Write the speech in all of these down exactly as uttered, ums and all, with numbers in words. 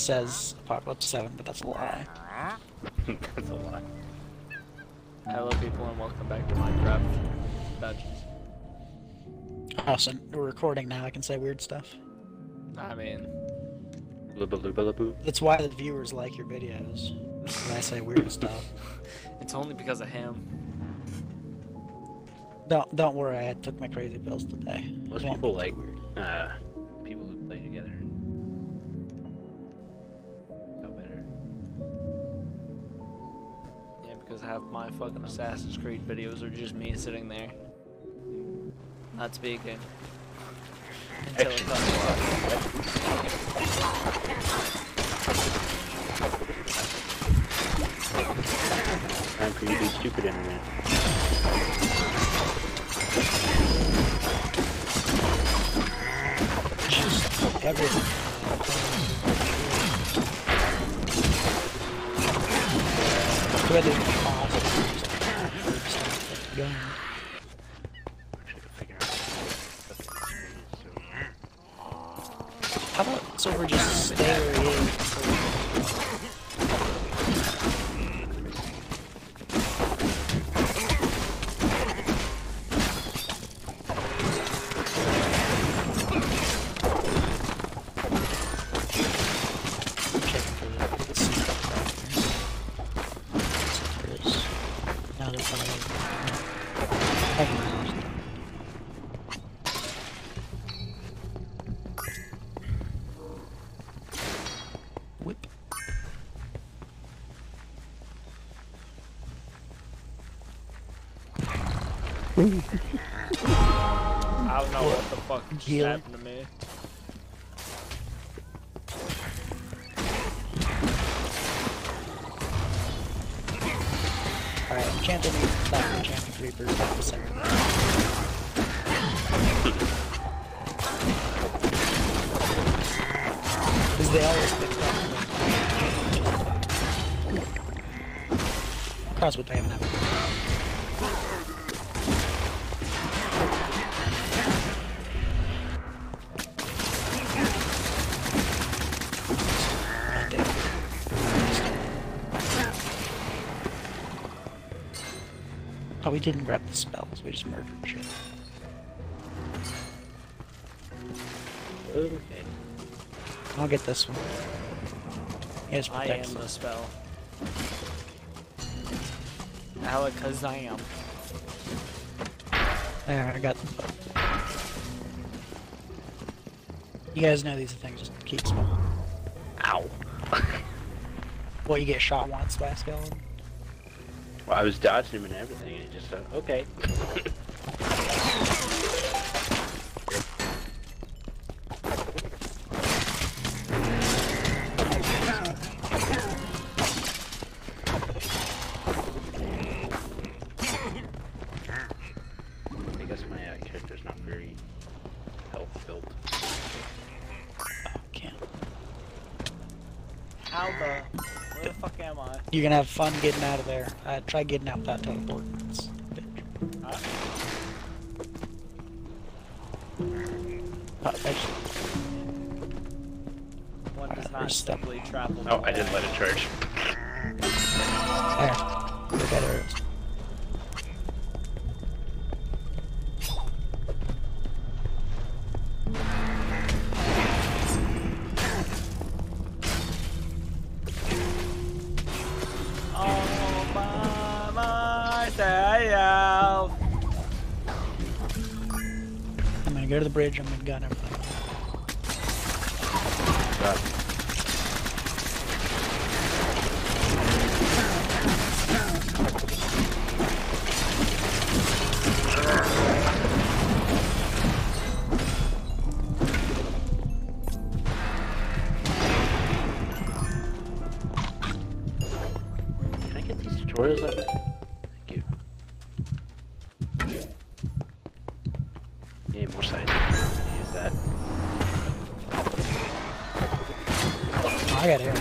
says Apocalypse seven, but that's a lie. That's a lie. Hello people and welcome back to Minecraft Dungeons. Awesome. We're recording now, I can say weird stuff. I mean... That's why the viewers like your videos. When I say weird stuff. It's only because of him. Don't don't worry, I took my crazy pills today. Most people like uh, people who play together. Go better. Yeah, because half my fucking Assassin's Creed videos are just me sitting there. Not speaking. Until it comes Time for you to be stupid internet. Just everything. Go ahead and pause. How about Silver just stay where he is? Whip. I don't know what the fuck just Heal. happened to me. Alright, enchanting back enchanting creepers back to center. Because they always pick up. Crossbow time now. Oh, we didn't grab the spells, we just murdered shit. Okay. I'll get this one. Yes, I protect am them. the spell. Alakazam. There, I got them both. You guys know these things just keep small. Ow. Well, you get shot once by a skeleton. Well, I was dodging him and everything, and it just said, okay. I guess my uh, character's not very health built. Oh, can't. How the... Where the fuck am I? You're gonna have fun getting out of there. Uh, try getting out without teleporting. It's a bitch. Uh, Uh, actually, one does Alright, not there's stuff. simply travel. Oh, I didn't let it charge. there. Look at her. All by myself. I'm gonna go to the bridge. I'm gonna gun everything. God. Can I get these tutorials up? Thank you. Yeah, more sides. Use that. Oh, I got air.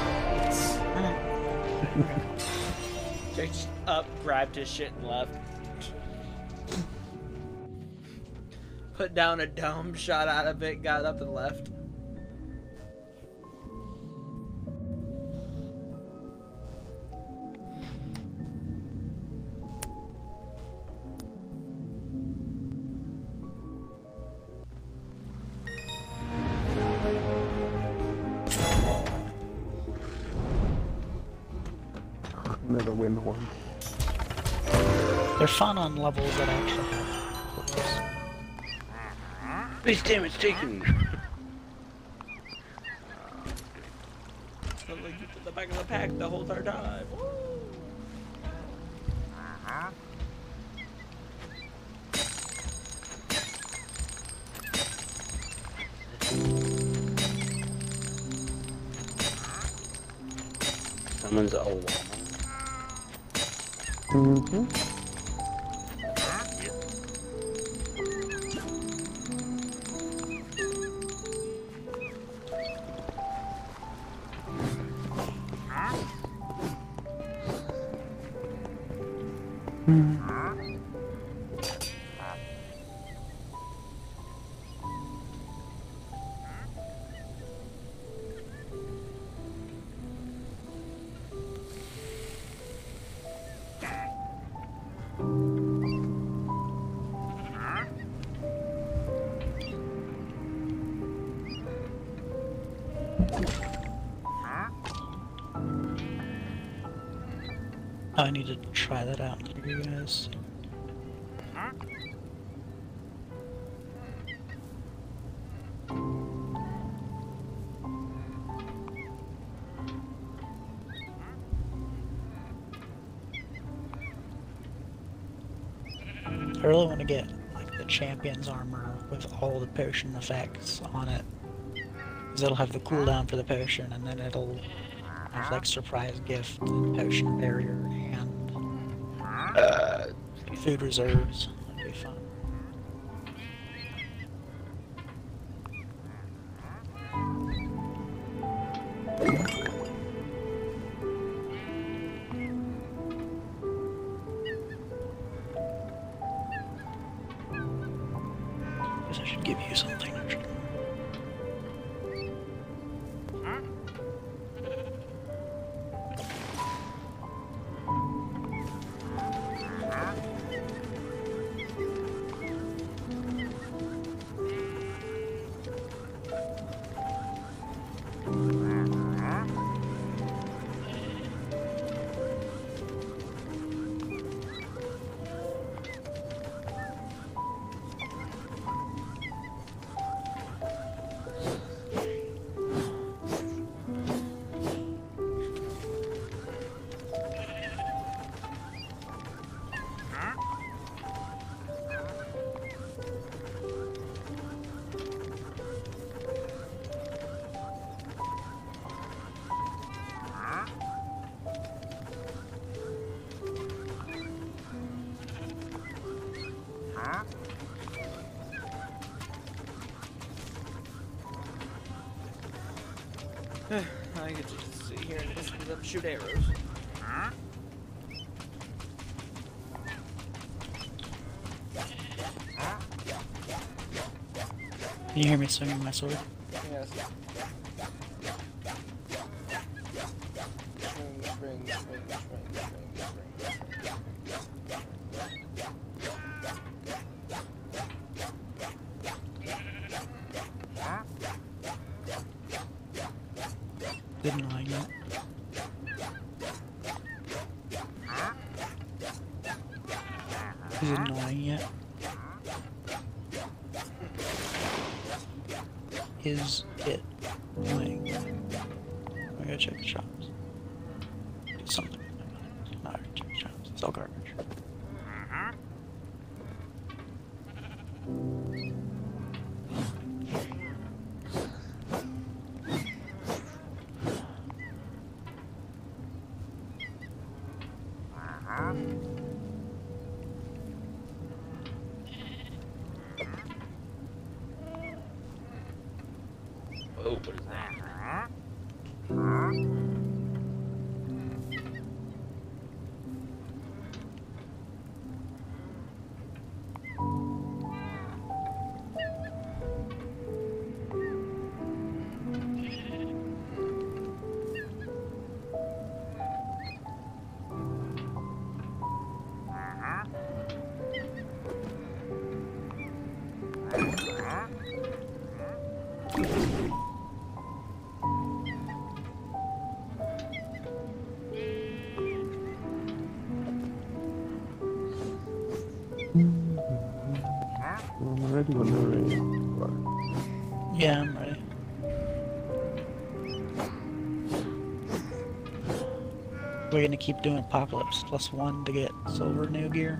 Just up, grabbed his shit and left. put down a dome, shot out of it, got up and left. Never win one. They're fun on levels that actually have purpose. Base damage taken! So like to the back of the pack the whole entire time. Woo! Someone's a llama. Mm-hmm. I need to try that out for you guys. I really want to get like the champion's armor with all the potion effects on it. Because it'll have the cooldown for the potion, and then it'll have like surprise gift, and potion barrier, and Uh, food reserves. That'd be fun. Guess I should give you something. Actually. I get to just sit here and listen to them shoot arrows. Can you hear me swinging my sword? Yes. Swing, swing, swing, swing, swing, Didn't lie yet. Is it annoying yet? Is it annoying? I gotta check the shops. Do something. Not check the shops. It's all garbage. oh, what is that? ready when you're ready. Yeah, I'm ready. We're gonna keep doing Apocalypse plus one to get silver new gear.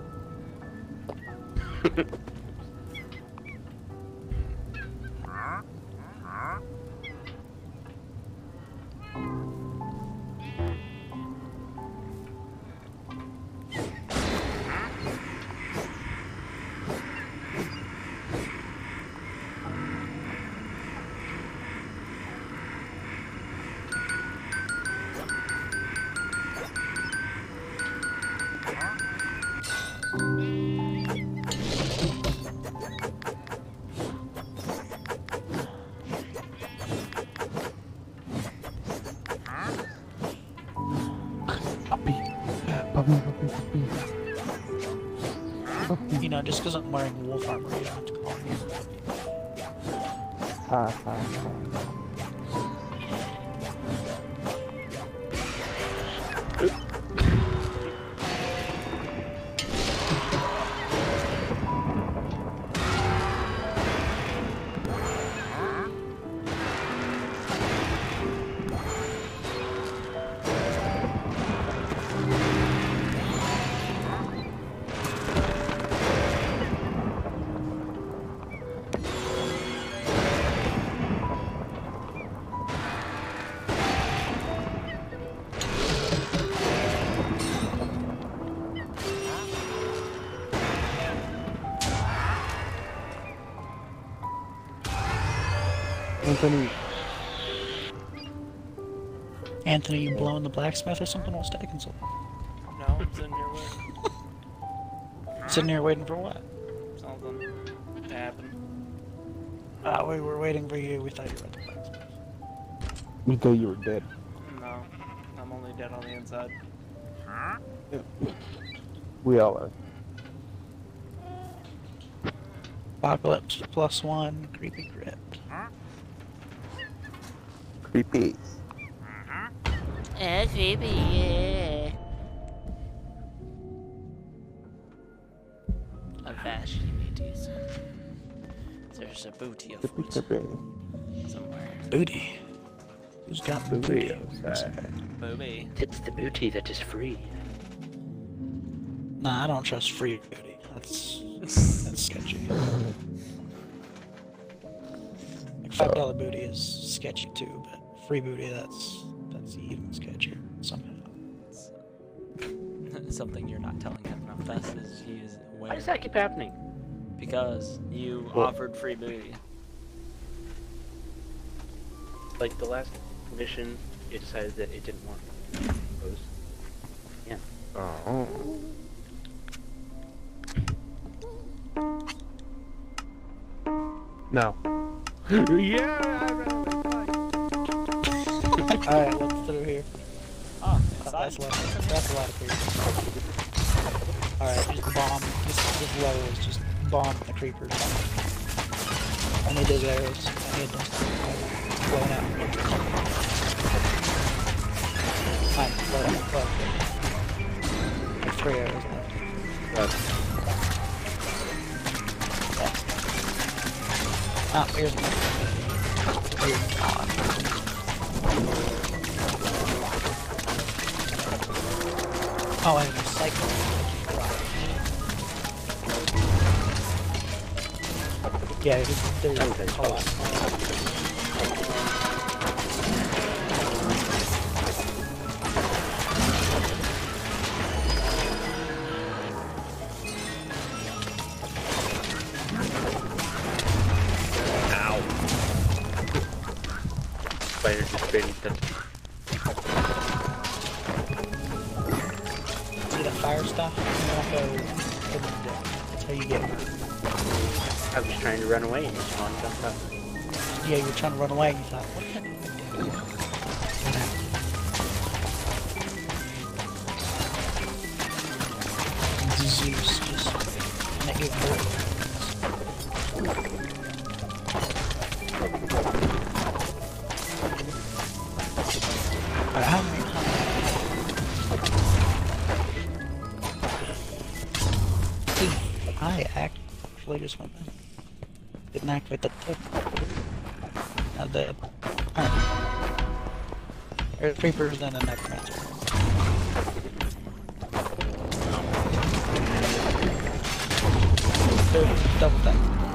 Puppy. Puppy, puppy, puppy. Puppy. You know, just because I'm wearing wolf armor, you don't have to call me. Ha, ha, ha. Anthony. Anthony, you blowing the blacksmith or something while stacking silver? No, I'm sitting here waiting. Sitting here waiting for what? Something to happen. Ah, we were waiting for you. We thought you were at the blacksmith. We thought you were dead. No, I'm only dead on the inside. We all are. Apocalypse plus one, creepy crypt. Creepy. Uh, creepy, yeah. Avast, you need to use some. There's a booty of Creepy, food creepy. somewhere. Booty. Who's got booty? Booby. It's the booty that is free. Nah, I don't trust free booty. That's that's sketchy. Like five dollar booty is sketchy too, but free booty that's that's even sketchier somehow. Something you're not telling him enough fast is he is Why aware. does that keep happening? Because you Well- offered free booty. Like the last mission, it decided that it didn't want those. Yeah. Oh. No. Yeah. Alright, what's through here? Oh, Oh, that's, a lot, that's a lot of creepers. Alright, just bomb. This, this level is just bomb the creepers. I need those arrows. I need them blowing out. Fine, blow out, blow out. Like three arrows left. Ah, here's one. Here's God. Oh, and a cycle. Yeah, there's, there's Oh, there's oh, Spider just barely touched me. see the fire stuff? You don't go in the deck. That's how you get hurt. I was trying to run away and Spawn jumped up. Yeah, you were trying to run away and you thought, what can I do? Zeus just make it hurt. Alright, how many I actually just went there. Didn't activate the tip. Now the... Alright. There's creepers and a necromancer. Double tap.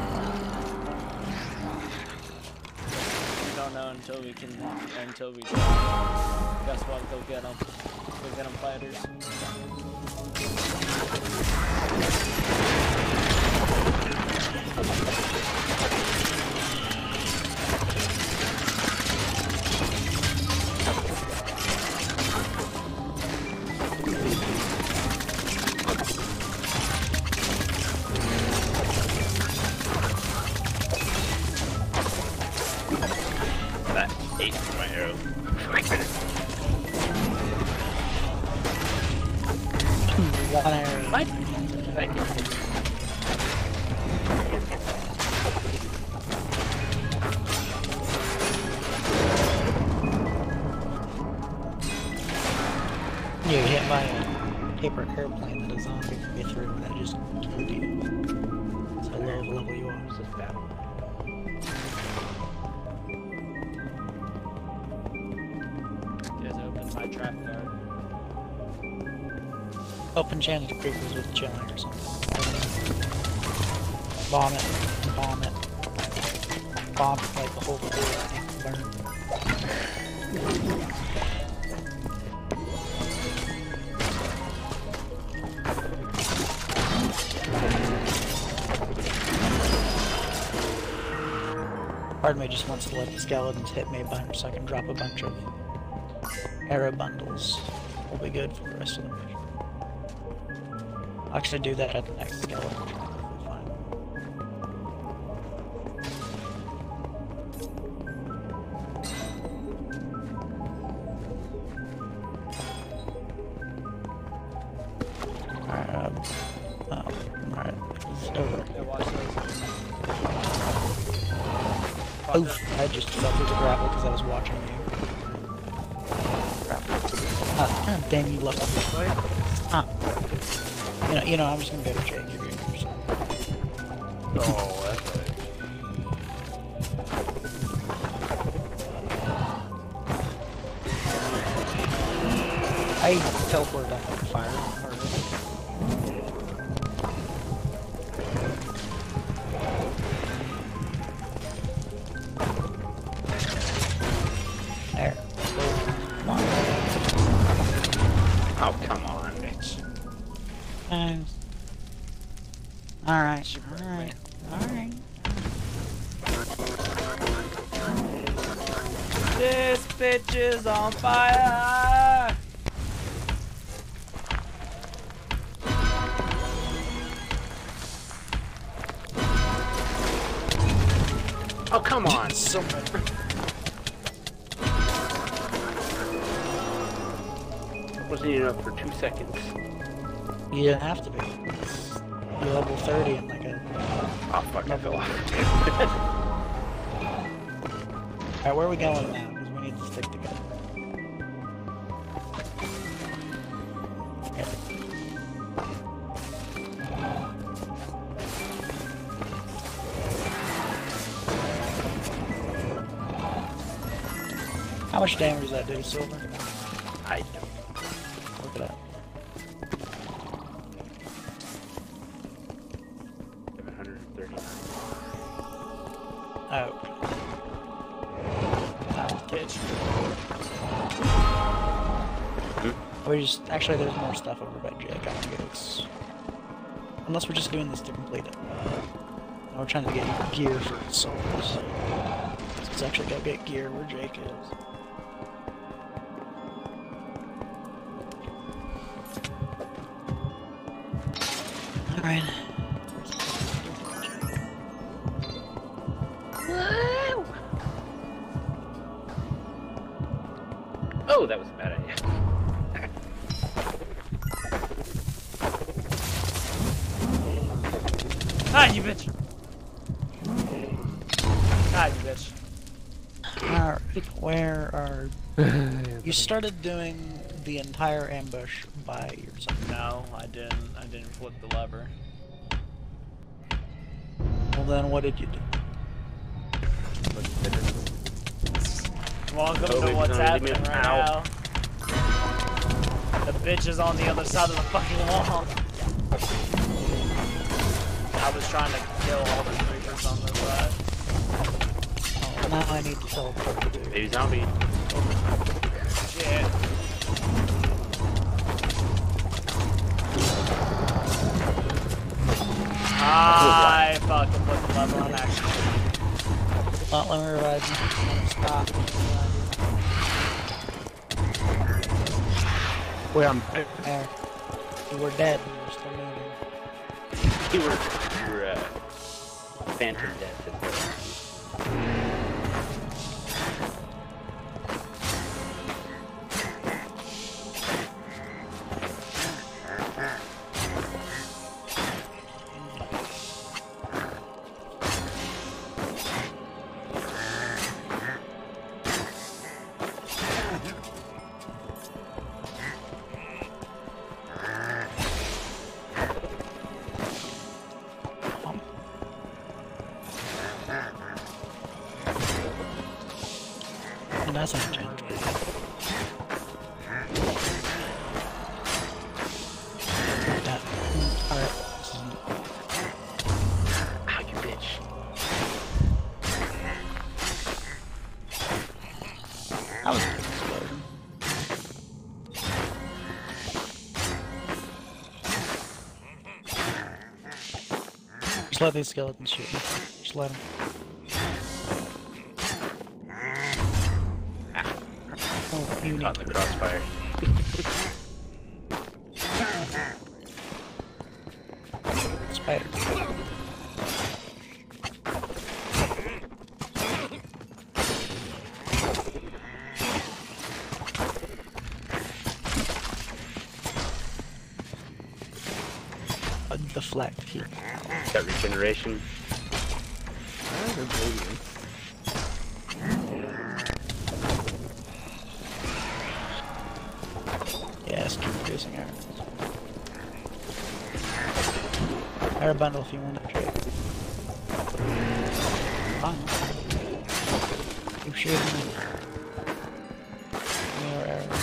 We don't know until we can, until we try. Guess what? Go get them. Go get them, fighters. That ate my arrow. One arrow. What? Thank you. You get hit by a paper airplane that a zombie can get through and that just killed you. That's how low level you are. This is battle. Just open my trap guard. Open channel to creepers with chilling or something. Bomb it. Bomb it. Bomb it like the whole floor and burn. Part of me just wants to let the skeletons hit me a bunch so I can drop a bunch of arrow bundles. Will be good for the rest of the mission. I'll actually do that at the next skeleton. Fine. Alright, um, oh, alright. It's over. Yeah, watch those. Oof, I just fell through the gravel because I was watching you. Ah, God damn you, lucky. Ah. You know, you know, I'm just gonna go to Jake. You're doing yourself. Oh, that's right. I teleported up on fire. There. Come on. Oh, come on, bitch. Thanks. Alright, She broke alright, me. alright. This bitch is on fire! Oh, come on. So much. Wasn't even up for two seconds. You didn't have to be. It's- You're level thirty and like a... Oh, fuck, I fell off. Alright, where are we going now? Because we need to stick together. Here. How much damage does that do, Silver? I don't. Look it up. seven hundred thirty-nine. Oh. Bitch. We just... Actually, there's more stuff over by Jake. I want to go... ex- Unless we're just doing this to complete it. No, we're trying to get gear for souls. Let's actually go get gear where Jake is. Alright. Oh, that was a bad idea. Ah, you bitch! Ah, you bitch. Alright, where are... You started doing the entire ambush by yourself. No, I didn't. I didn't flip the lever. Well then, what did you do? Welcome Oh, to wait, what's no, leave me happening right out. now. The bitch is on the other side of the fucking wall. I was trying to kill all the creepers on this side. Oh, now I need to teleport to do. Baby zombie. Shit. I fucking put the lever on accident. Not let me revive you. Stop. Wait, I'm. There. You were dead. You were still moving. You were, you were uh, phantom death. And that's not changed. That. Alright. This isn't. Ow, you bitch. That was a good explosion. Just let these skeletons shoot me. Just let them. Oh, you need Caught in the crossfire. spider. A deflect here. Got regeneration. Yes, keep producing arrows. Arrow bundle if you want to trade. Fine. Keep shooting me. More arrows.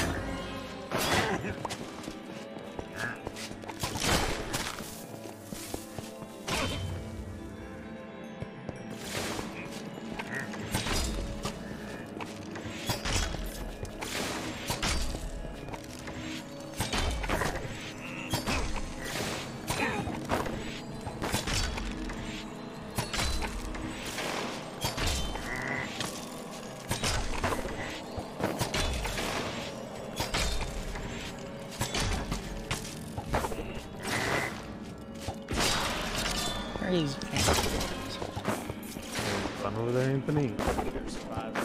Where is Run over there, Anthony. You're surviving.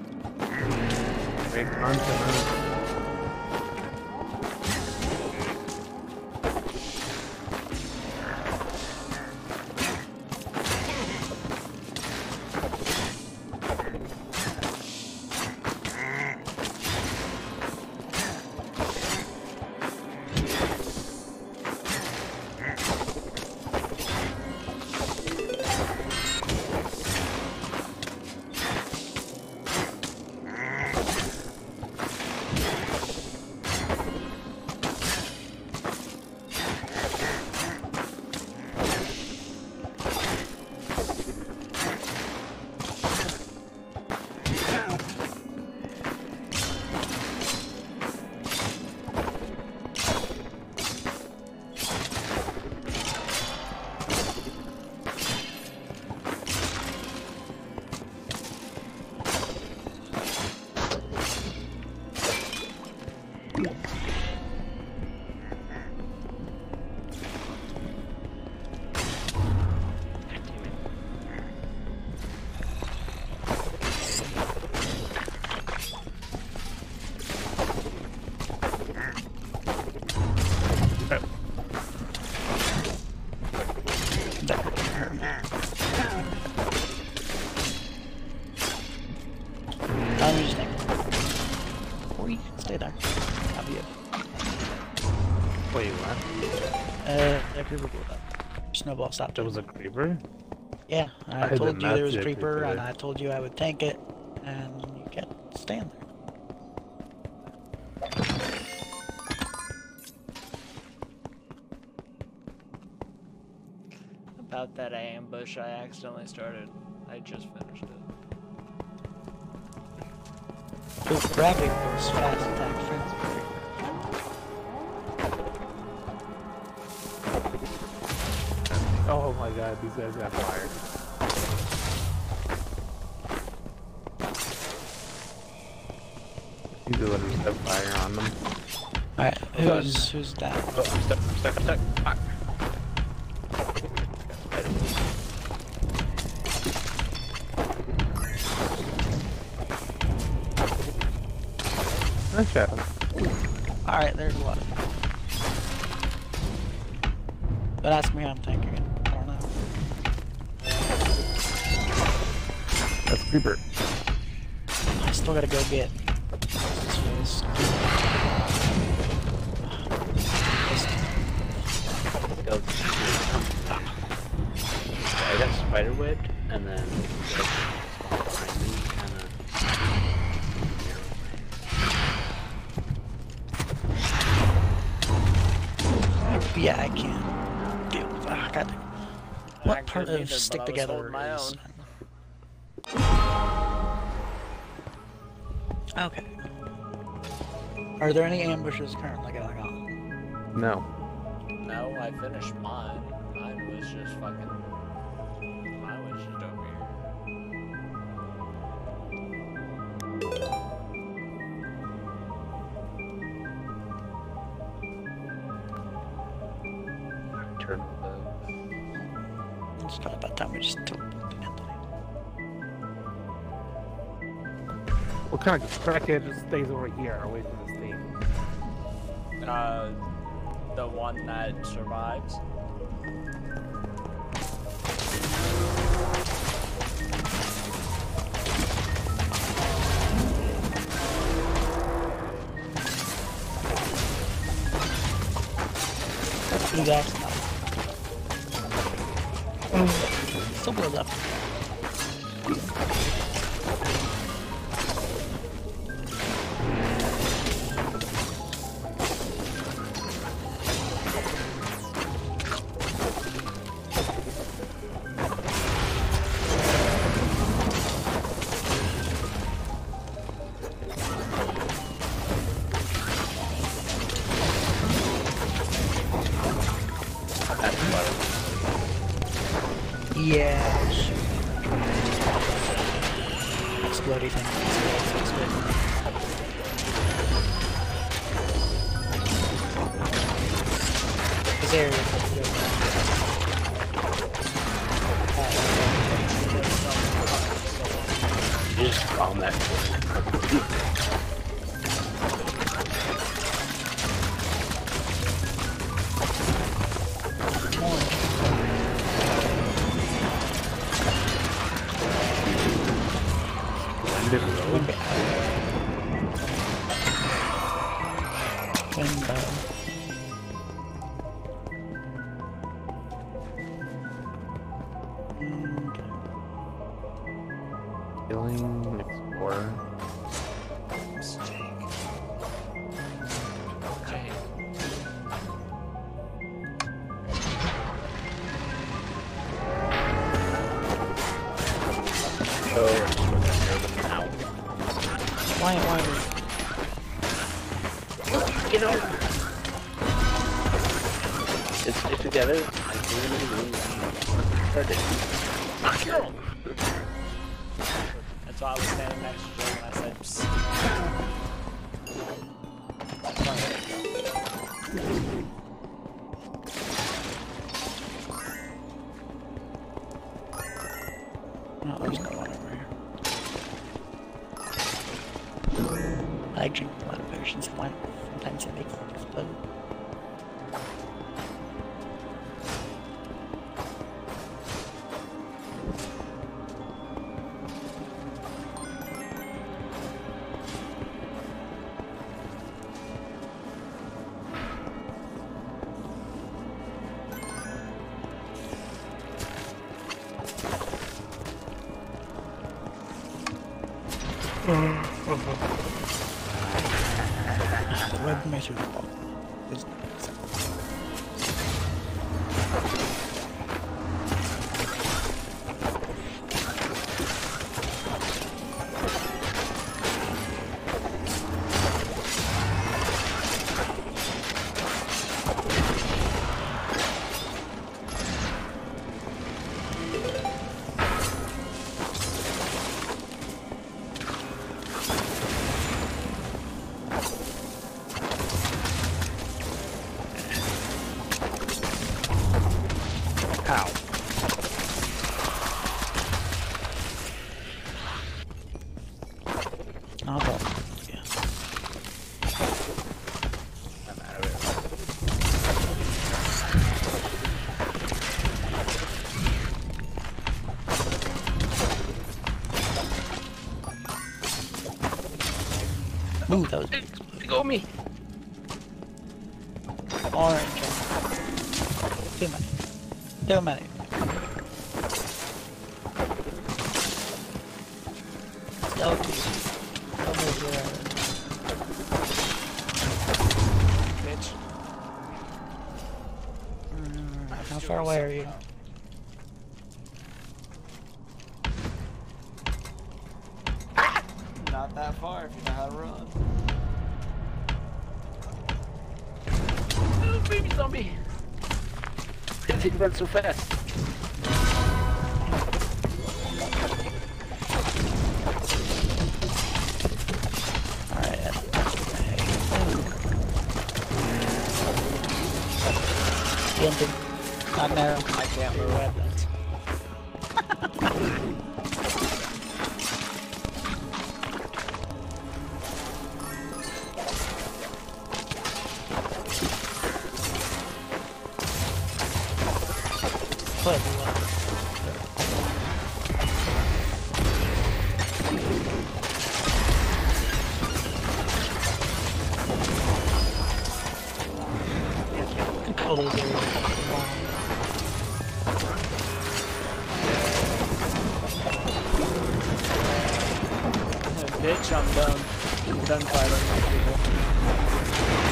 Make content. I'm just thinking. Or you can stay there. I'll be it. Wait, what? Uh, that creeper blew up. Snowball stopped. There was a creeper? Yeah, I, I did told you not there was see a a creeper, creeper and there. I told you I would tank it, and you get to stand there. About that ambush I accidentally started. I just finished it. So gravity was fast attack frenzy. Oh my god, these guys got fire. These are letting set fire on them. Alright, who's, who's down? Oh, I'm stuck, I'm stuck, I'm stuck. Fuck. Nice shot. Alright, there's a lot of them. But ask me how I'm tanking it. I don't know. That's Creeper. I still gotta go get this face. Go. I got spider webbed, and then like, behind me, kind of. Yeah, I can deal with that. God. What I part couldn't of either, stick but I was together holding my is? own. Okay. Are there any ambushes currently going on? No. No, I finished mine. Mine was just fucking. Mine was just over here. Turn the. It's not about time we just took the entity. What kind of crackhead just stays over here away from this thing? Uh, the one that survives. Who's asking? Still blows up. Yeah. shoot. Explodey thing. Explode, explode. This area is good. You just bomb that corner. Window. Window. Killing explorer. Jake. Why, why? You know, it's stick together. I really started. That's why I was standing next to Joe when I said, psst. No, there's no one over here. I drink a lot of potions at once. Sometimes it makes them explode. Web me through the wall. It's- Ow. I'll go. Yeah. I'm out of it. Ooh, that was big. Go me. Orange. Too many. Too many. Okay. Over here. Bitch. Mm, how far away are you? Not that far if you know how to run. Oh, baby zombie. Why did it run so fast? Alright. Ending. Not narrow. I can't move. Weapons. Put Control those areas. Bitch, I'm done. I'm done fighting these people.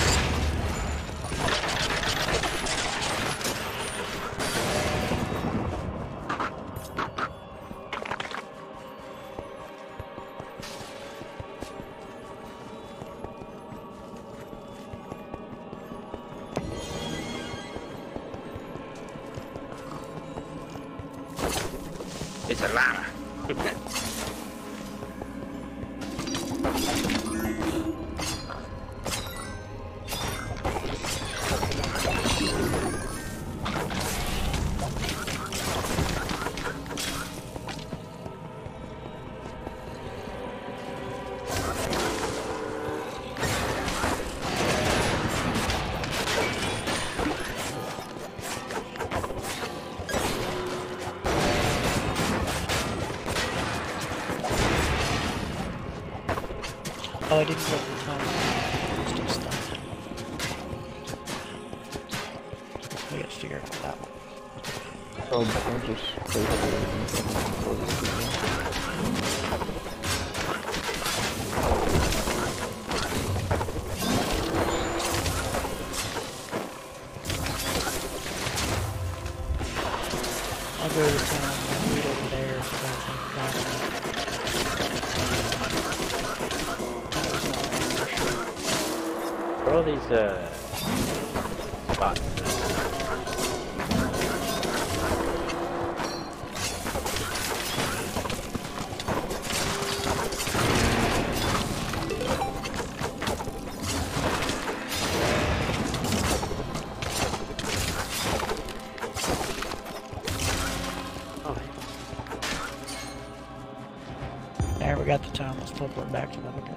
It's a llama. Oh, I didn't get the time. Still stuck. We gotta figure out that one. Oh, don't just play for I'll go to the town and read over there so I can grab it. Where are all these uh spots? There, we got the town. Let's teleport back to the other guy.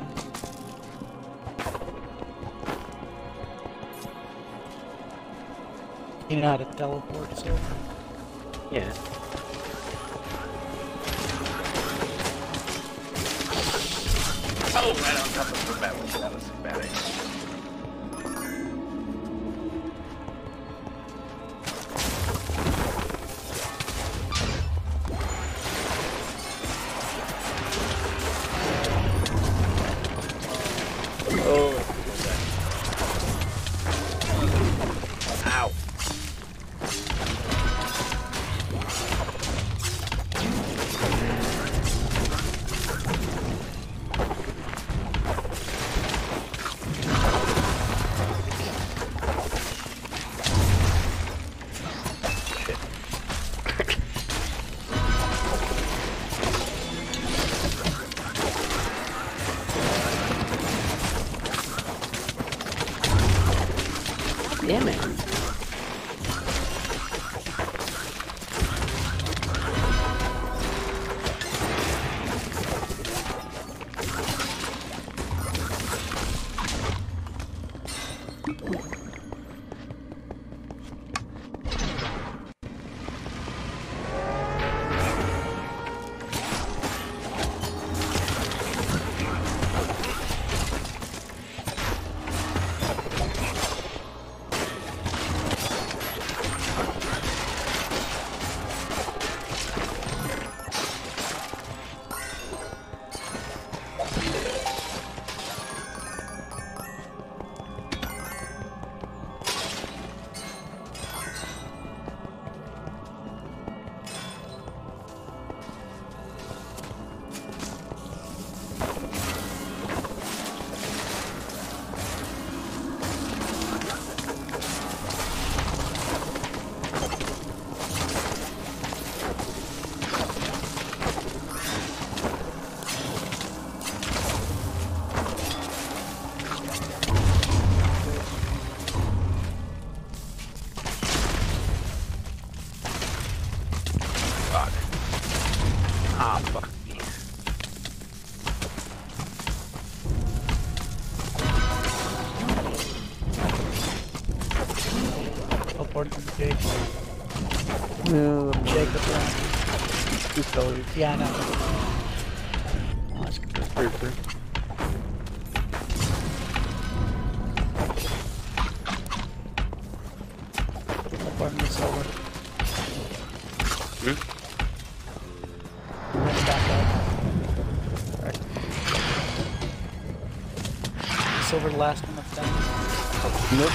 You know how to teleport, so. Yeah. Oh, right on top of the battle. That was a bad idea. Damn it. Ah, fuck me. Teleport from Jake. Yeah, Jake the Brown. two calories. Yeah, I know. Oh, that's good. Very free. Teleport from Silver. Hmm? Let's back up. Alright. Silver the last one that's down. Nope.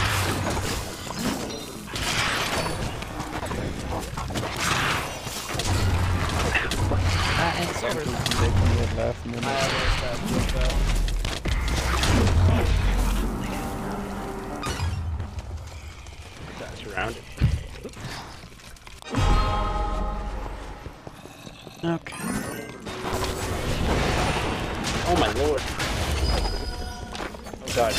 Ah, and Silver's down. They come in last minute. I almost got flipped out. Got surrounded. Okay. Oh my lord. Oh god.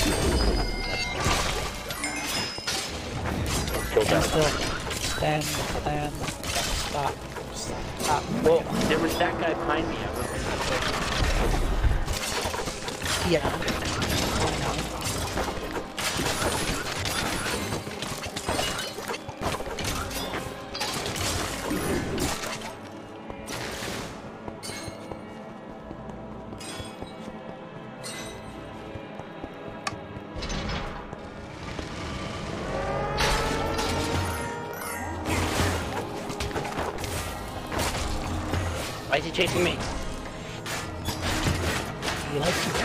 Go Stand back. still. Stand, stand, stop, stop. Well, there was that guy behind me. I was Yeah. Why is he chasing me? You like to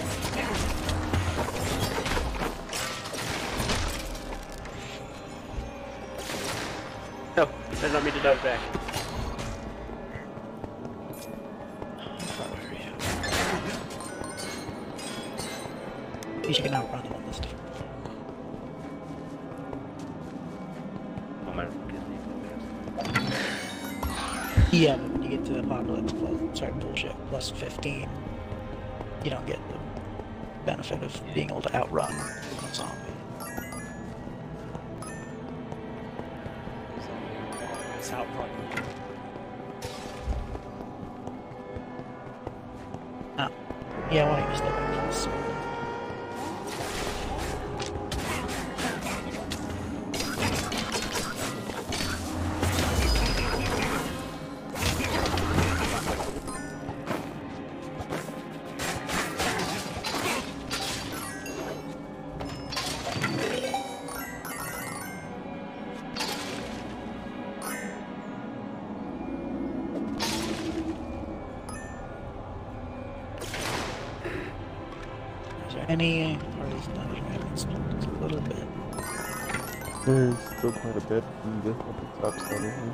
No, there's not me to dodge back. At least you can outrun him on this stuff. Oh my. Yeah, but when you get to Apocalypse plus, sorry, bullshit, plus fifteen, you don't get the benefit of being able to outrun a zombie. It's outrun. Oh. Yeah, why don't you step back from the sword? Is there any part of this dungeon we haven't explored? It's a little bit. There's still quite a bit from the, at the top side of here.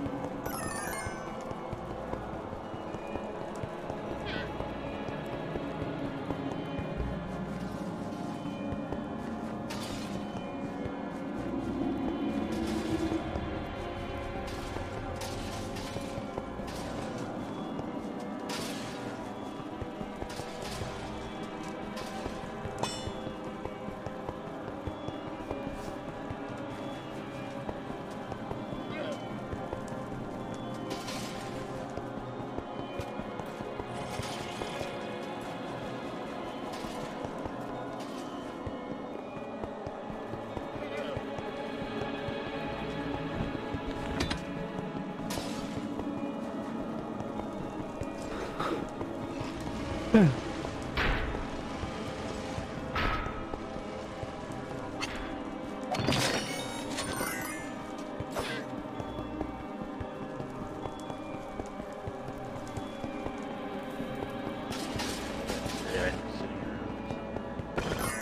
Yeah, sitting around.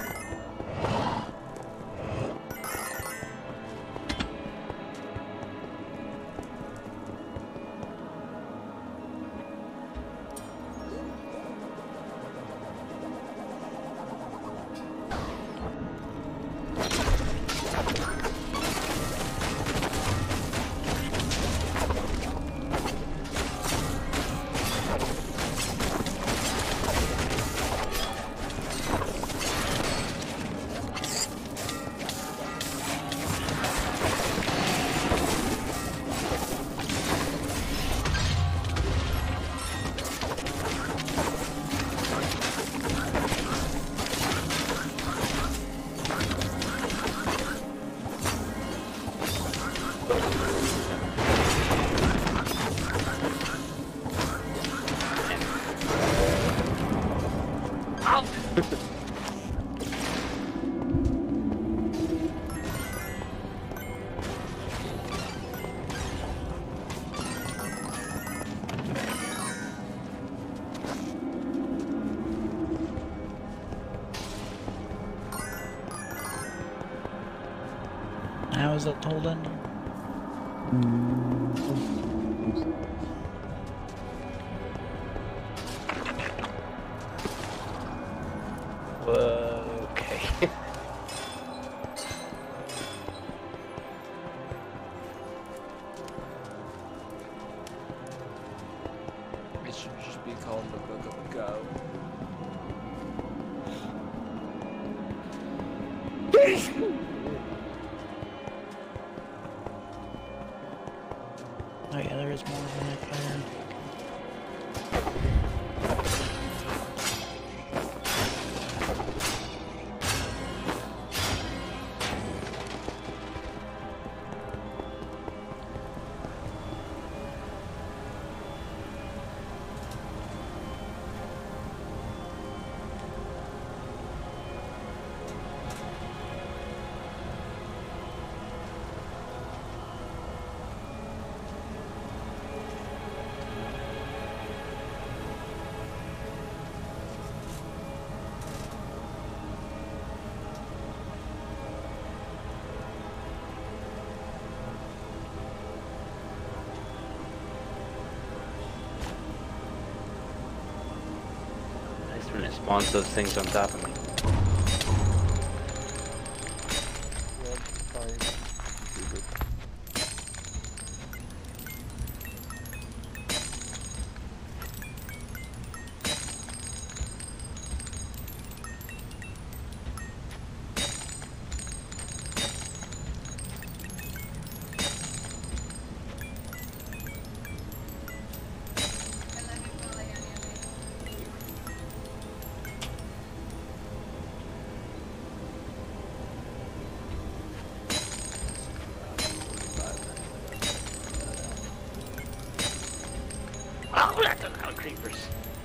How is that told in? Whoa, okay. It should just be called the Book of Go. Oh yeah, there is more than that fire. Nice when it spawns those things on top of me. Oh, that's a lot of creepers.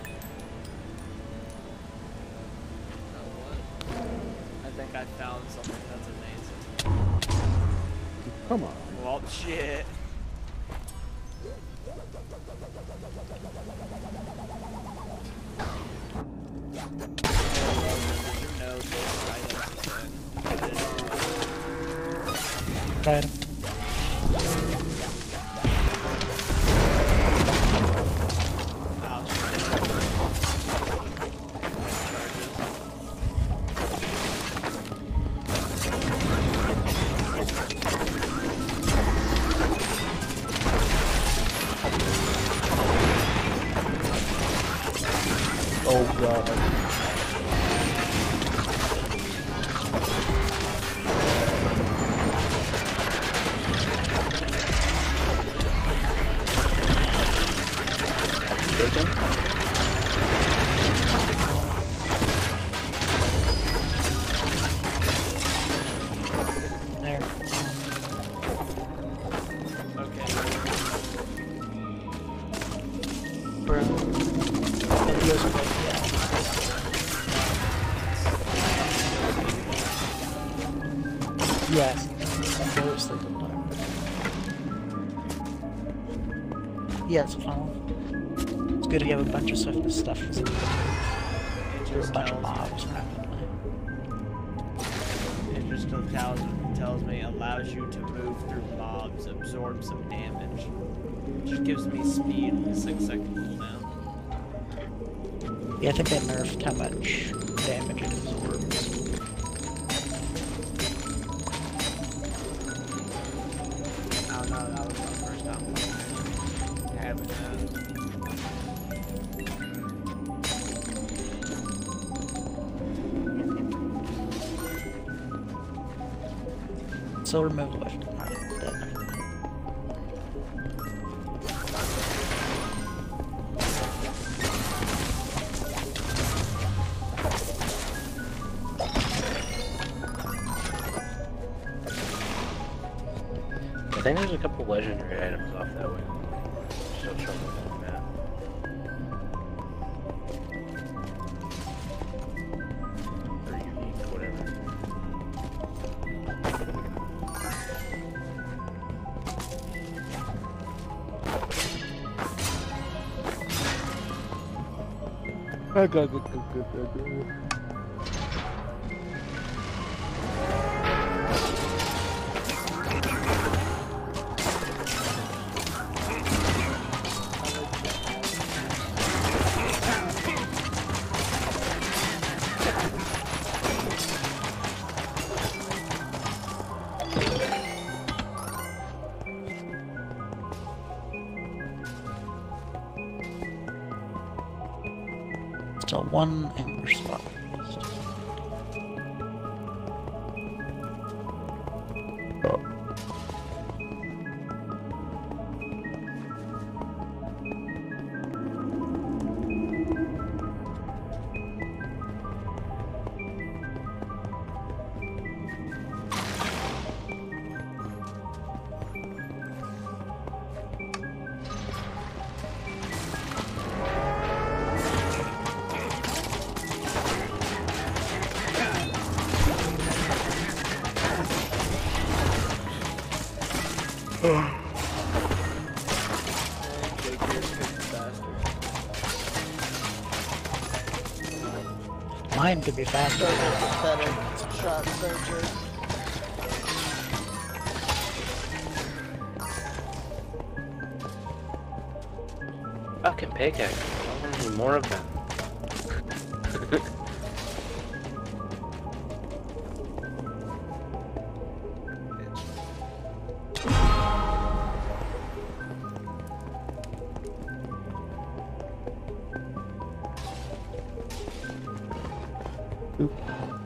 Oh, what? I think I found something that's amazing. Come on. Well, shit. You know this item is Right. Oh god. There. okay. Bro. Videos are like, yeah. Yes. Closely to the dark. Yeah, it's a funnel. It's good if you have a bunch of stuff. stuff that's It There's just a bunch of tells mobs rapidly. It just still tells, tells me allows you to move through mobs, absorb some damage. It just gives me speed and a six second cooldown. Yeah, I think they nerfed how much damage it absorbs. I don't know, that was my first time playing. Having that. So remove lift. Alright, dead. I think there's a couple legendary items off that way. Still trouble with that. Or unique, whatever. I got good, good, good, good, good. Still one ember spot. Mine could be faster. Pathetic shot searcher. Fucking pickaxe. I want any more of them. Oop.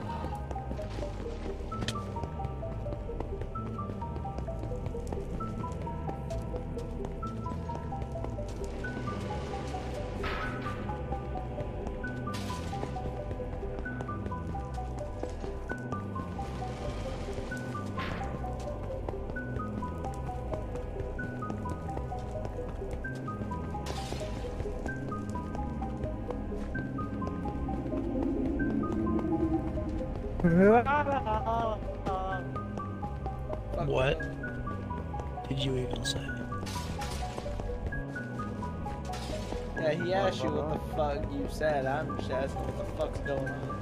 What did you even say? Yeah, he asked you what the fuck you said. I'm just asking what the fuck's going on.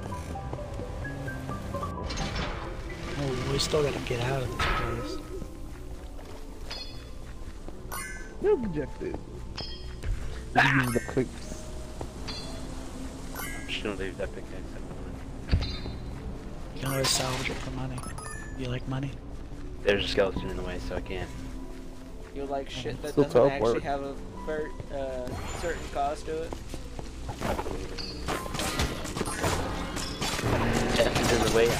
Oh, we still gotta get out of this place. No objective. Use the clips. I'm just gonna leave that pickaxe at You can always salvage it for money. You like money? There's a skeleton in the way, so I can't. You like shit that Still doesn't teleport. actually have a ver uh, certain cost to it? Death is in the way.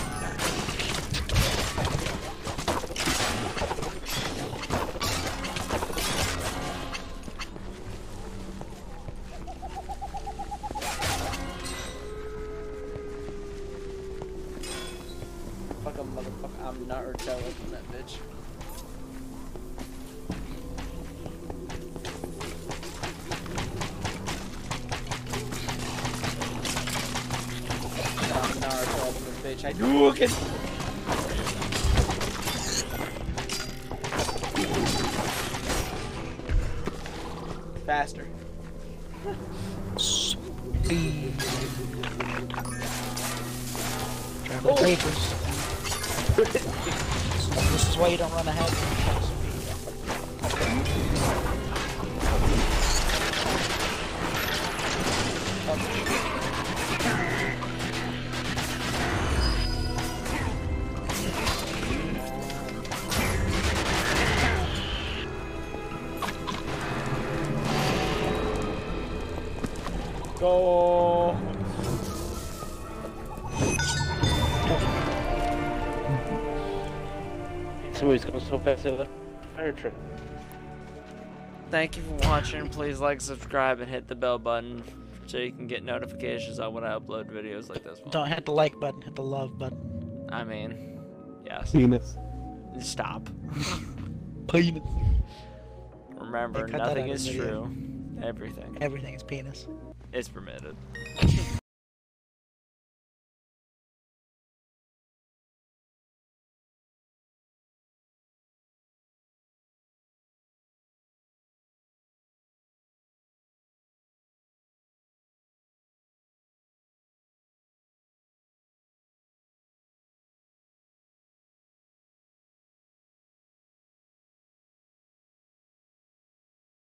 Fuck a motherfucker, I'm Naruto from that bitch. I'm Naruto from this bitch. I do it. Faster. Speed. Travel Oh. creepers. This is why you don't run ahead. Go. Somebody's going so fast they left the fire truck. Thank you for watching. Please like, subscribe, and hit the bell button so you can get notifications on when I upload videos like this one. Don't hit the like button, hit the love button. I mean, yes. Penis. Stop. Penis. Remember, Hey, cut that nothing out of is the video. true. Everything Everything is penis. is permitted.